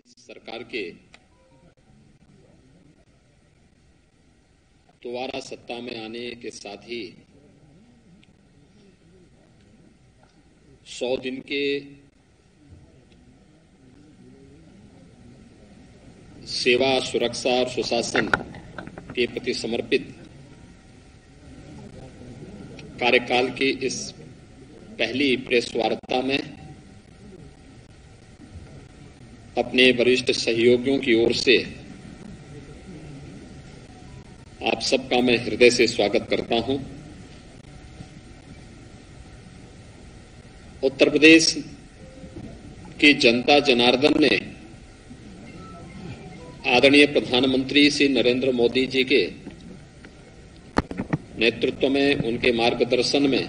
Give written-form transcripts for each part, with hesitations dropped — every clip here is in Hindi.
इस सरकार के दोबारा सत्ता में आने के साथ ही 100 दिन के सेवा, सुरक्षा और सुशासन के प्रति समर्पित कार्यकाल की इस पहली प्रेस वार्ता में अपने वरिष्ठ सहयोगियों की ओर से आप सबका मैं हृदय से स्वागत करता हूं। उत्तर प्रदेश की जनता जनार्दन ने आदरणीय प्रधानमंत्री श्री नरेंद्र मोदी जी के नेतृत्व में, उनके मार्गदर्शन में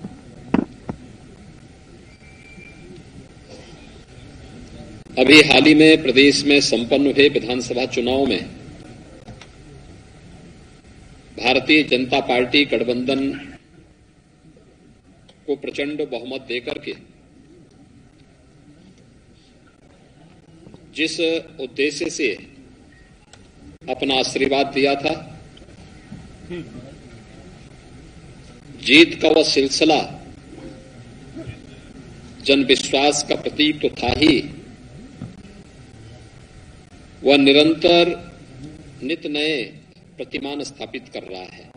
अभी हाल ही में प्रदेश में संपन्न हुए विधानसभा चुनाव में भारतीय जनता पार्टी गठबंधन को प्रचंड बहुमत देकर के जिस उद्देश्य से अपना आशीर्वाद दिया था, जीत का वह सिलसिला जन विश्वास का प्रतीक तो था ही, वह निरंतर नित नए प्रतिमान स्थापित कर रहा है।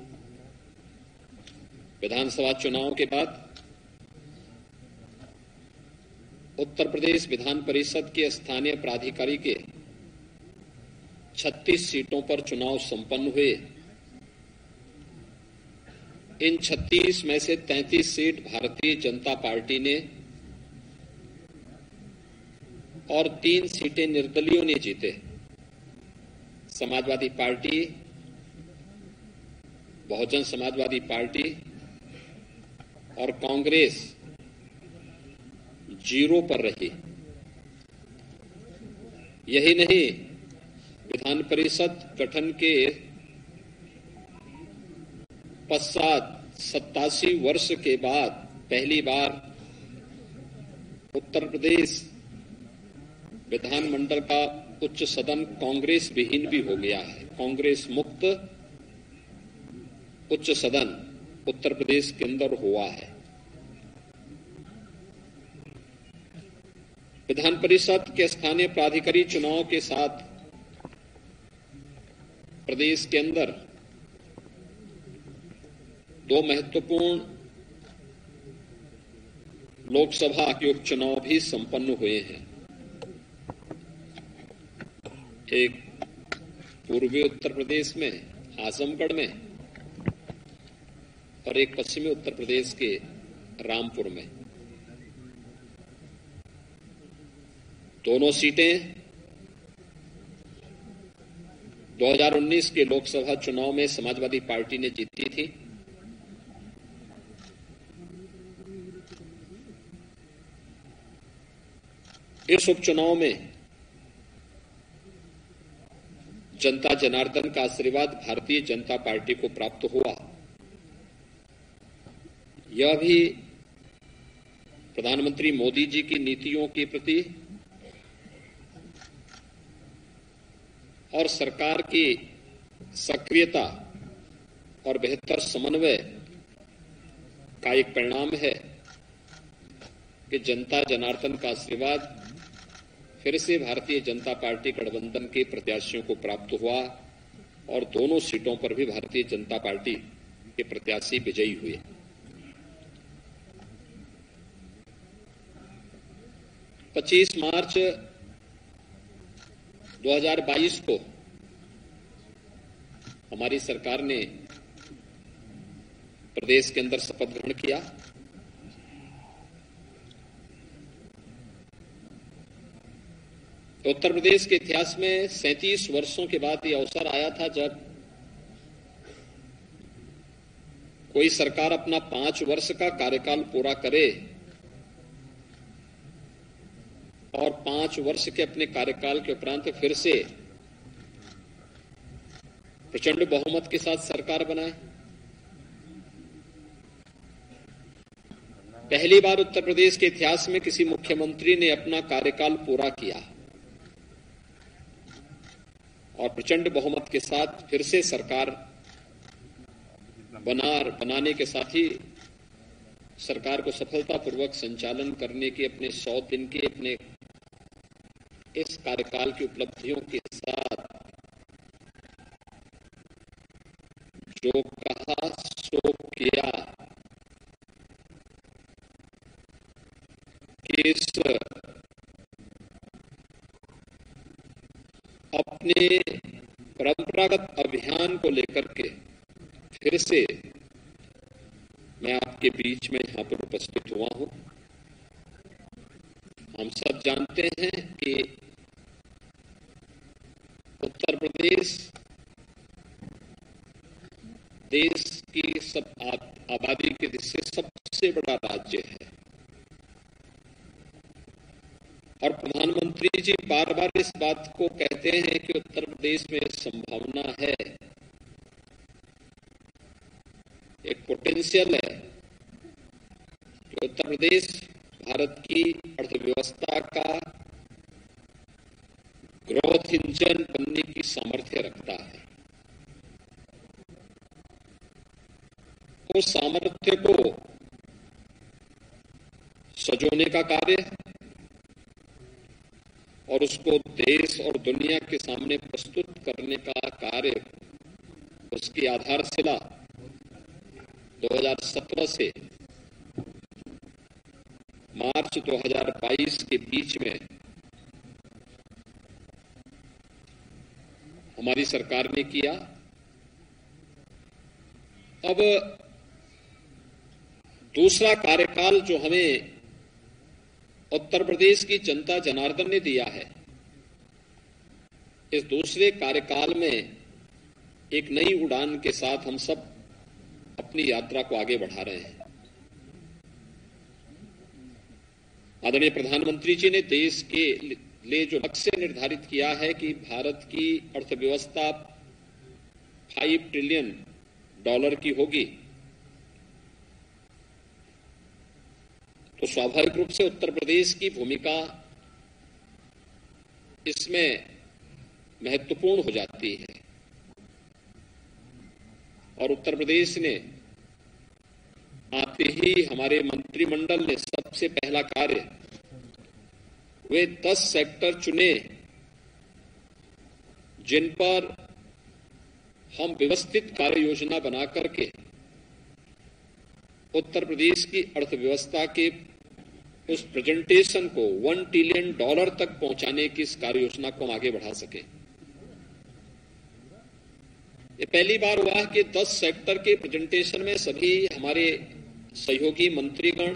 विधानसभा चुनाव के बाद उत्तर प्रदेश विधान परिषद के स्थानीय प्राधिकारी के 36 सीटों पर चुनाव संपन्न हुए। इन 36 में से 33 सीट भारतीय जनता पार्टी ने और 3 सीटें निर्दलीयों ने जीते। समाजवादी पार्टी, बहुजन समाजवादी पार्टी और कांग्रेस 0 पर रही। यही नहीं, विधान परिषद गठन के पश्चात 87 वर्ष के बाद पहली बार उत्तर प्रदेश विधानमंडल का उच्च सदन कांग्रेस विहीन भी हो गया है। कांग्रेस मुक्त उच्च सदन उत्तर प्रदेश के अंदर हुआ है। विधान परिषद के स्थानीय प्राधिकारी चुनाव के साथ प्रदेश के अंदर 2 महत्वपूर्ण लोकसभा के उपचुनाव भी संपन्न हुए हैं। एक पूर्वी उत्तर प्रदेश में आजमगढ़ में और एक पश्चिमी उत्तर प्रदेश के रामपुर में। दोनों सीटें 2019 के लोकसभा चुनाव में समाजवादी पार्टी ने जीती थी। इस उपचुनाव में जनता जनार्दन का आशीर्वाद भारतीय जनता पार्टी को प्राप्त हुआ। यह भी प्रधानमंत्री मोदी जी की नीतियों के प्रति और सरकार की सक्रियता और बेहतर समन्वय का एक परिणाम है कि जनता जनार्दन का आशीर्वाद फिर से भारतीय जनता पार्टी गठबंधन के प्रत्याशियों को प्राप्त हुआ और दोनों सीटों पर भी भारतीय जनता पार्टी के प्रत्याशी विजयी हुए। पच्चीस मार्च 2022 को हमारी सरकार ने प्रदेश के अंदर शपथ ग्रहण किया। उत्तर प्रदेश के इतिहास में 37 वर्षों के बाद यह अवसर आया था जब कोई सरकार अपना 5 वर्ष का कार्यकाल पूरा करे और 5 वर्ष के अपने कार्यकाल के उपरांत फिर से प्रचंड बहुमत के साथ सरकार बनाए। पहली बार उत्तर प्रदेश के इतिहास में किसी मुख्यमंत्री ने अपना कार्यकाल पूरा किया। और प्रचंड बहुमत के साथ फिर से सरकार बनाने के साथ ही सरकार को सफलतापूर्वक संचालन करने के अपने 100 दिन के अपने इस कार्यकाल की उपलब्धियों के साथ जो कहा सो किया कि इस अपने परंपरागत अभियान को लेकर के फिर से मैं आपके बीच में यहां पर उपस्थित हुआ हूं। हम सब जानते हैं कि उत्तर प्रदेश देश की सब आबादी के से सबसे बड़ा राज्य है और प्रधानमंत्री जी बार बार इस बात को कहते हैं कि उत्तर प्रदेश में संभावना है, एक पोटेंशियल है कि उत्तर प्रदेश भारत की अर्थव्यवस्था का ग्रोथ इंजन बनने की सामर्थ्य रखता है। उस सामर्थ्य को सजोने का कार्य और उसको देश और दुनिया के सामने प्रस्तुत करने का कार्य, उसकी आधारशिला 2017 से मार्च 2022 के बीच में हमारी सरकार ने किया। अब दूसरा कार्यकाल जो हमें उत्तर प्रदेश की जनता जनार्दन ने दिया है, इस दूसरे कार्यकाल में एक नई उड़ान के साथ हम सब अपनी यात्रा को आगे बढ़ा रहे हैं। आदरणीय प्रधानमंत्री जी ने देश के लिए जो लक्ष्य निर्धारित किया है कि भारत की अर्थव्यवस्था $5 ट्रिलियन की होगी, तो स्वाभाविक रूप से उत्तर प्रदेश की भूमिका इसमें महत्वपूर्ण हो जाती है और उत्तर प्रदेश ने आते ही हमारे मंत्रिमंडल ने सबसे पहला कार्य वे 10 सेक्टर चुने जिन पर हम व्यवस्थित कार्य योजना बना करके उत्तर प्रदेश की अर्थव्यवस्था के उस प्रेजेंटेशन को $1 ट्रिलियन तक पहुंचाने की इस कार्य योजना को हम आगे बढ़ा सके। ये पहली बार हुआ है कि 10 सेक्टर के प्रेजेंटेशन में सभी हमारे सहयोगी मंत्रीगण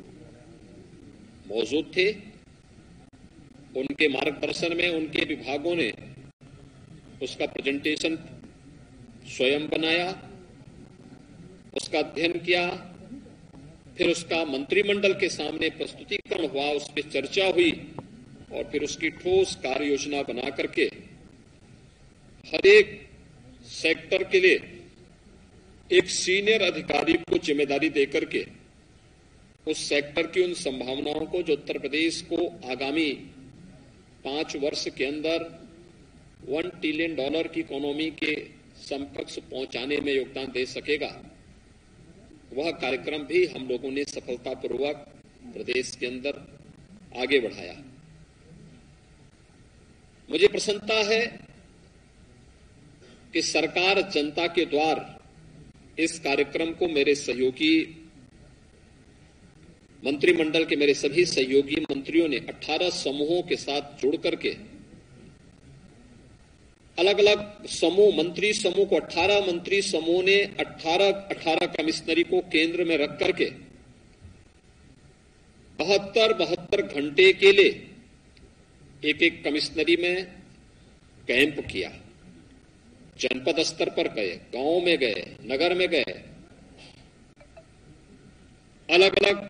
मौजूद थे। उनके मार्गदर्शन में उनके विभागों ने उसका प्रेजेंटेशन स्वयं बनाया, उसका अध्ययन किया, फिर उसका मंत्रिमंडल के सामने प्रस्तुतिकरण हुआ, उस पर चर्चा हुई और फिर उसकी ठोस कार्य योजना बना करके हर एक सेक्टर के लिए एक सीनियर अधिकारी को जिम्मेदारी देकर के उस सेक्टर की उन संभावनाओं को जो उत्तर प्रदेश को आगामी 5 वर्ष के अंदर $1 ट्रिलियन की इकोनॉमी के समकक्ष पहुंचाने में योगदान दे सकेगा, वह कार्यक्रम भी हम लोगों ने सफलतापूर्वक प्रदेश के अंदर आगे बढ़ाया। मुझे प्रसन्नता है कि सरकार जनता के द्वार इस कार्यक्रम को मेरे सहयोगी मंत्रिमंडल के मेरे सभी सहयोगी मंत्रियों ने 18 समूहों के साथ जुड़ करके अलग अलग समूह, मंत्री समूह को 18 मंत्री समूह ने 18 कमिश्नरी को केंद्र में रख करके 72 घंटे के लिए एक कमिश्नरी में कैंप किया। जनपद स्तर पर गए, गांव में गए, नगर में गए, अलग अलग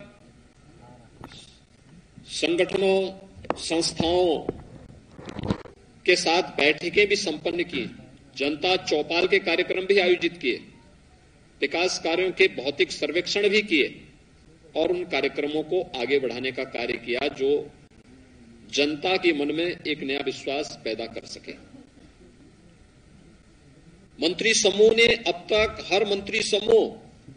संगठनों, संस्थाओं के साथ बैठकें भी संपन्न की, जनता चौपाल के कार्यक्रम भी आयोजित किए, विकास कार्यों के भौतिक सर्वेक्षण भी किए और उन कार्यक्रमों को आगे बढ़ाने का कार्य किया जो जनता के मन में एक नया विश्वास पैदा कर सके। मंत्री समूह ने अब तक हर मंत्री समूह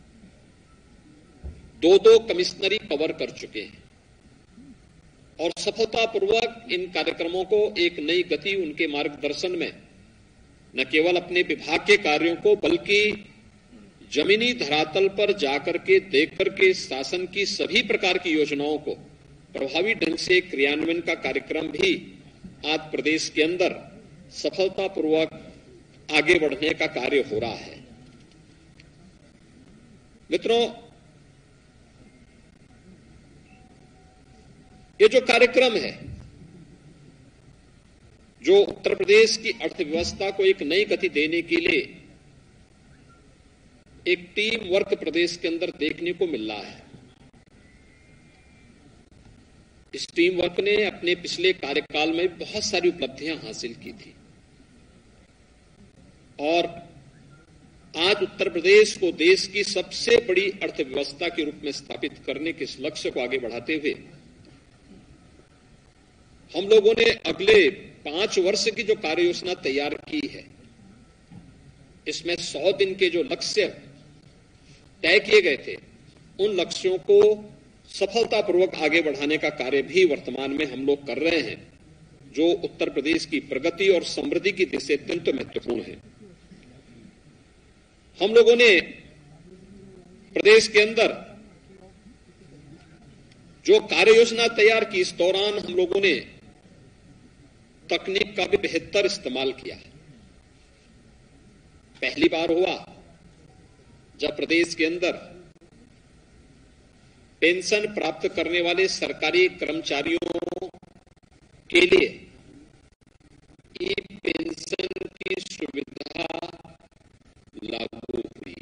2-2 कमिश्नरी कवर कर चुके हैं और सफलतापूर्वक इन कार्यक्रमों को एक नई गति उनके मार्गदर्शन में न केवल अपने विभाग के कार्यों को बल्कि जमीनी धरातल पर जाकर के देख करके शासन की सभी प्रकार की योजनाओं को प्रभावी ढंग से क्रियान्वयन का कार्यक्रम भी आज प्रदेश के अंदर सफलतापूर्वक आगे बढ़ने का कार्य हो रहा है। मित्रों, ये जो कार्यक्रम है जो उत्तर प्रदेश की अर्थव्यवस्था को एक नई गति देने के लिए एक टीम वर्क प्रदेश के अंदर देखने को मिल रहा है। इस टीम वर्क ने अपने पिछले कार्यकाल में बहुत सारी उपलब्धियां हासिल की थी और आज उत्तर प्रदेश को देश की सबसे बड़ी अर्थव्यवस्था के रूप में स्थापित करने के इस लक्ष्य को आगे बढ़ाते हुए हम लोगों ने अगले 5 वर्ष की जो कार्य योजना तैयार की है, इसमें 100 दिन के जो लक्ष्य तय किए गए थे, उन लक्ष्यों को सफलतापूर्वक आगे बढ़ाने का कार्य भी वर्तमान में हम लोग कर रहे हैं, जो उत्तर प्रदेश की प्रगति और समृद्धि की दिशा से अत्यंत महत्वपूर्ण है। हम लोगों ने प्रदेश के अंदर जो कार्य योजना तैयार की, इस दौरान हम लोगों ने तकनीक का भी बेहतर इस्तेमाल किया है। पहली बार हुआ जब प्रदेश के अंदर पेंशन प्राप्त करने वाले सरकारी कर्मचारियों के लिए ई पेंशन की सुविधा लागू हुई।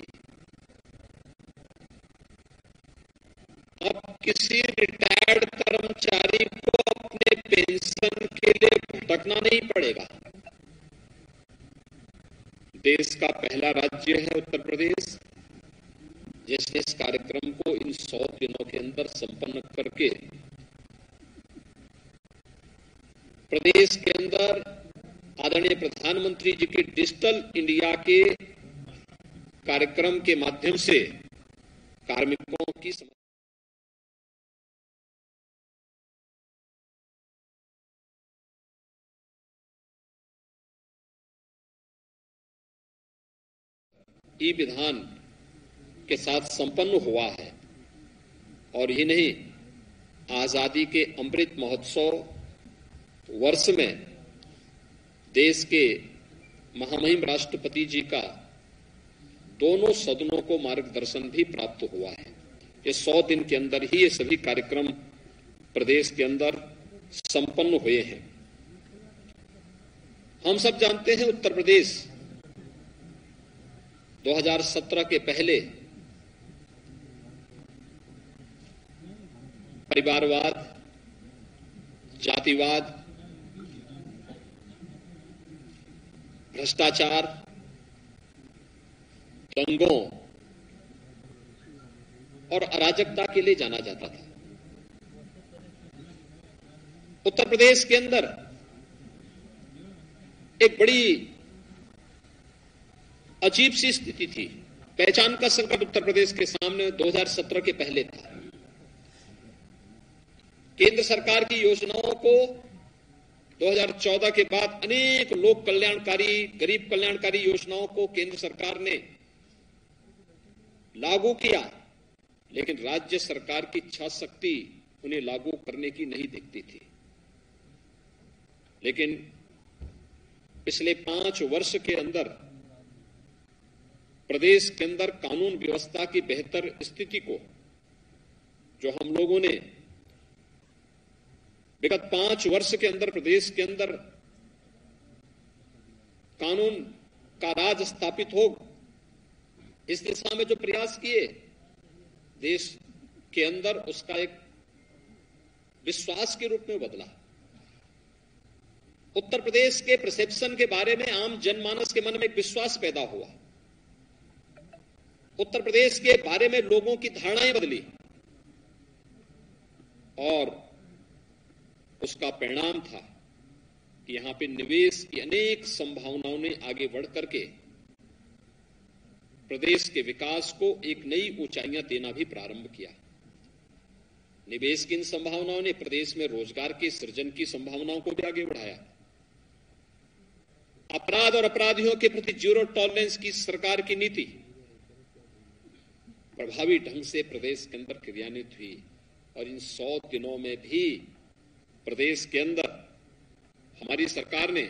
अब किसी रिटायर्ड कर्मचारी को अपने पेंशन के लिए भटकना नहीं पड़ेगा। देश का पहला राज्य है उत्तर प्रदेश जिसने इस कार्यक्रम को इन 100 दिनों के अंदर संपन्न करके प्रदेश के अंदर आदरणीय प्रधानमंत्री जी के डिजिटल इंडिया के कार्यक्रम के माध्यम से कार्मिकों की ई विधान के साथ संपन्न हुआ है। और ही नहीं, आजादी के अमृत महोत्सव वर्ष में देश के महामहिम राष्ट्रपति जी का दोनों सदनों को मार्गदर्शन भी प्राप्त हुआ है। ये 100 दिन के अंदर ही ये सभी कार्यक्रम प्रदेश के अंदर संपन्न हुए हैं। हम सब जानते हैं उत्तर प्रदेश 2017 के पहले परिवारवाद, जातिवाद, भ्रष्टाचार, दंगों और अराजकता के लिए जाना जाता था। उत्तर प्रदेश के अंदर एक बड़ी अजीब सी स्थिति थी। पहचान का संकट उत्तर प्रदेश के सामने 2017 के पहले था। केंद्र सरकार की योजनाओं को 2014 के बाद अनेक लोक कल्याणकारी, गरीब कल्याणकारी योजनाओं को केंद्र सरकार ने लागू किया, लेकिन राज्य सरकार की इच्छा शक्ति उन्हें लागू करने की नहीं दिखती थी। लेकिन पिछले 5 वर्ष के अंदर प्रदेश के अंदर कानून व्यवस्था की बेहतर स्थिति को जो हम लोगों ने विगत 5 वर्ष के अंदर प्रदेश के अंदर कानून का राज स्थापित हो, इस दिशा में जो प्रयास किए, देश के अंदर उसका एक विश्वास के रूप में बदला। उत्तर प्रदेश के परसेप्शन के बारे में आम जनमानस के मन में एक विश्वास पैदा हुआ। उत्तर प्रदेश के बारे में लोगों की धारणाएं बदली और उसका परिणाम था कि यहां पे निवेश की अनेक संभावनाओं ने आगे बढ़ करके प्रदेश के विकास को एक नई ऊंचाइयां देना भी प्रारंभ किया। निवेश की इन संभावनाओं ने प्रदेश में रोजगार के सृजन की संभावनाओं को भी आगे बढ़ाया। अपराध और अपराधियों के प्रति जीरो टॉलरेंस की सरकार की नीति प्रभावी ढंग से प्रदेश के अंदर क्रियान्वित हुई और इन 100 दिनों में भी प्रदेश के अंदर हमारी सरकार ने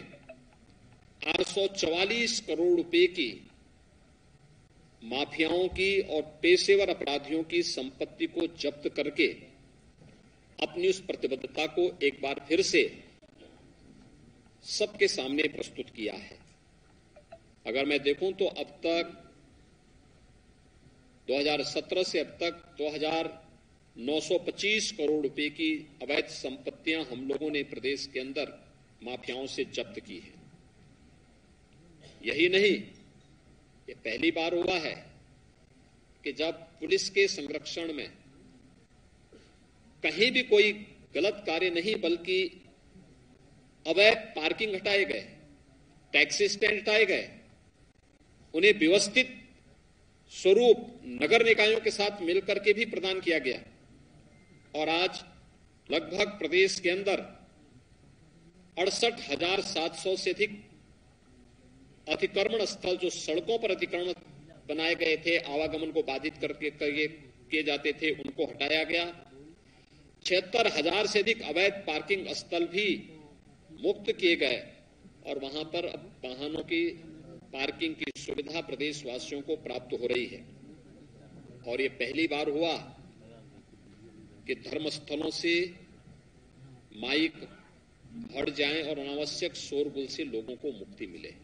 844 करोड़ रुपए की माफियाओं की और पेशेवर अपराधियों की संपत्ति को जब्त करके अपनी उस प्रतिबद्धता को एक बार फिर से सबके सामने प्रस्तुत किया है। अगर मैं देखूं तो अब तक 2017 से अब तक 2,925 करोड़ रुपए की अवैध संपत्तियां हम लोगों ने प्रदेश के अंदर माफियाओं से जब्त की है। यही नहीं, ये पहली बार हुआ है कि जब पुलिस के संरक्षण में कहीं भी कोई गलत कार्य नहीं बल्कि अवैध पार्किंग हटाए गए, टैक्सी स्टैंड हटाए गए, उन्हें व्यवस्थित स्वरूप नगर निकायों के साथ मिलकर के भी प्रदान किया गया और आज लगभग प्रदेश के अंदर 68,700 से अधिक अतिक्रमण स्थल जो सड़कों पर अतिक्रमण बनाए गए थे, आवागमन को बाधित करके किए जाते थे, उनको हटाया गया। 76,000 से अधिक अवैध पार्किंग स्थल भी मुक्त किए गए और वहां पर अब वाहनों की पार्किंग की सुविधा प्रदेशवासियों को प्राप्त हो रही है। और ये पहली बार हुआ कि धर्मस्थलों से माइक हट जाएं और अनावश्यक शोरगुल से लोगों को मुक्ति मिले।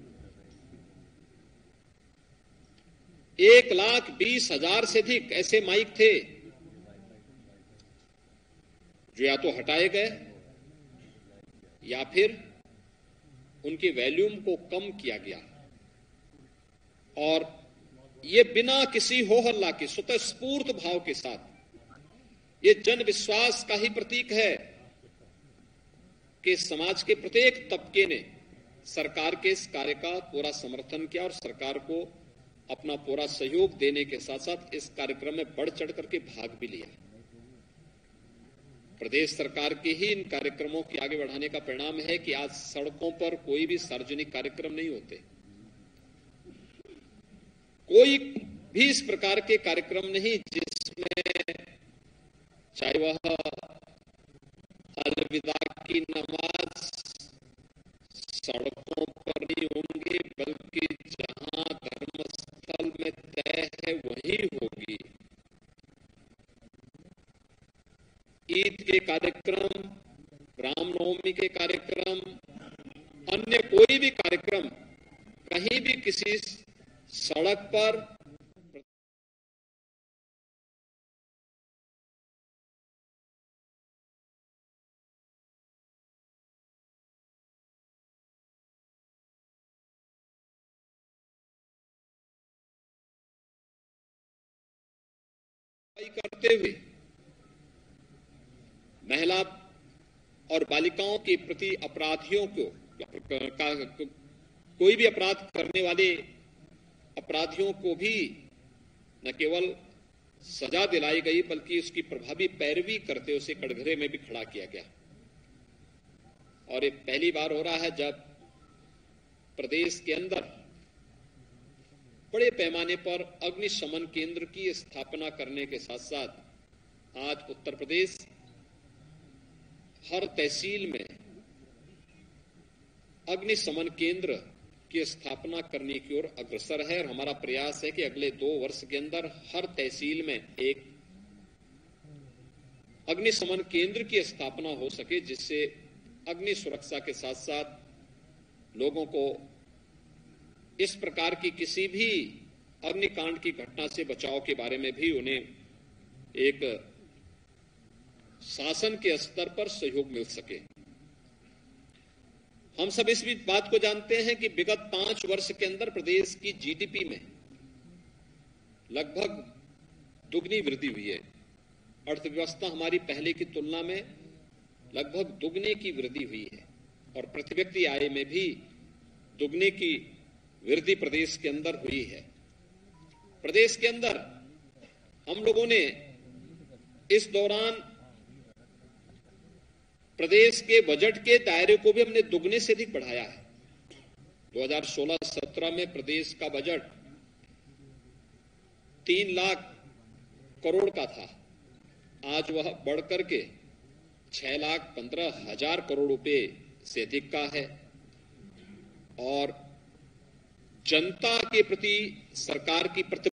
1,20,000 से अधिक ऐसे माइक थे जो या तो हटाए गए या फिर उनकी वॉल्यूम को कम किया गया और ये बिना किसी हो हल्ला के स्वतःस्फूर्त भाव के साथ ये जन विश्वास का ही प्रतीक है कि समाज के प्रत्येक तबके ने सरकार के इस कार्य का पूरा समर्थन किया और सरकार को अपना पूरा सहयोग देने के साथ साथ इस कार्यक्रम में बढ़ चढ़ करके भाग भी लिया। प्रदेश सरकार के ही इन कार्यक्रमों के आगे बढ़ाने का परिणाम है कि आज सड़कों पर कोई भी सार्वजनिक कार्यक्रम नहीं होते, कोई भी इस प्रकार के कार्यक्रम नहीं जिसमें चाहे वह अलविदा की नमाज सड़कों पर नहीं होंगे बल्कि जहां धर्मस्थल में तय है वही होगी। ईद के कार्यक्रम, रामनवमी के कार्यक्रम, अन्य कोई भी कार्यक्रम कहीं भी किसी सड़क पर करते हुए महिला और बालिकाओं के प्रति अपराधियों को कोई भी अपराध करने वाले अपराधियों को भी न केवल सजा दिलाई गई बल्कि उसकी प्रभावी पैरवी करते उसे कटघरे में भी खड़ा किया गया। और ये पहली बार हो रहा है जब प्रदेश के अंदर बड़े पैमाने पर अग्निशमन केंद्र की स्थापना करने के साथ साथ आज उत्तर प्रदेश हर तहसील में अग्निशमन केंद्र की स्थापना करने की ओर अग्रसर है और हमारा प्रयास है कि अगले 2 वर्ष के अंदर हर तहसील में एक अग्निशमन केंद्र की स्थापना हो सके जिससे अग्नि सुरक्षा के साथ साथ लोगों को इस प्रकार की किसी भी अग्निकांड की घटना से बचाव के बारे में भी उन्हें एक शासन के स्तर पर सहयोग मिल सके। हम सब इस बात को जानते हैं कि विगत 5 वर्ष के अंदर प्रदेश की जीडीपी में लगभग दुगनी वृद्धि हुई है। अर्थव्यवस्था हमारी पहले की तुलना में लगभग दुगने की वृद्धि हुई है और प्रति व्यक्ति आय में भी दुगने की वृद्धि प्रदेश के अंदर हुई है। प्रदेश के अंदर हम लोगों ने इस दौरान प्रदेश के बजट के दायरे को भी हमने दुगने से अधिक बढ़ाया है। 2016-17 में प्रदेश का बजट 3 लाख करोड़ का था, आज वह बढ़कर के 6,15,000 करोड़ रुपए से अधिक का है। और जनता के प्रति सरकार की